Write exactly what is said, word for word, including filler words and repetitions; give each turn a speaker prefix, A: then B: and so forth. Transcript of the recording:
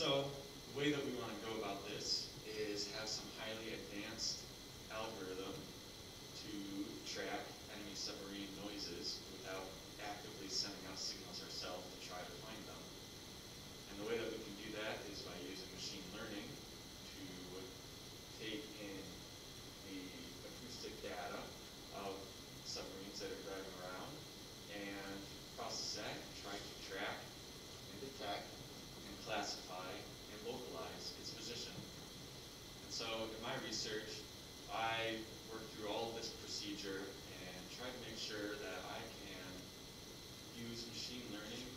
A: So the way that we want to go about this is have some highly advanced algorithm to track enemy submarine noises without actively sending out signals ourselves to try to find them. And the way that we can do that is by using machine learning to take in the acoustic data of submarines that are driving around and process that and try to track and detect and classify and localize its position. And so in my research, I worked through all of this procedure and tried to make sure that I can use machine learning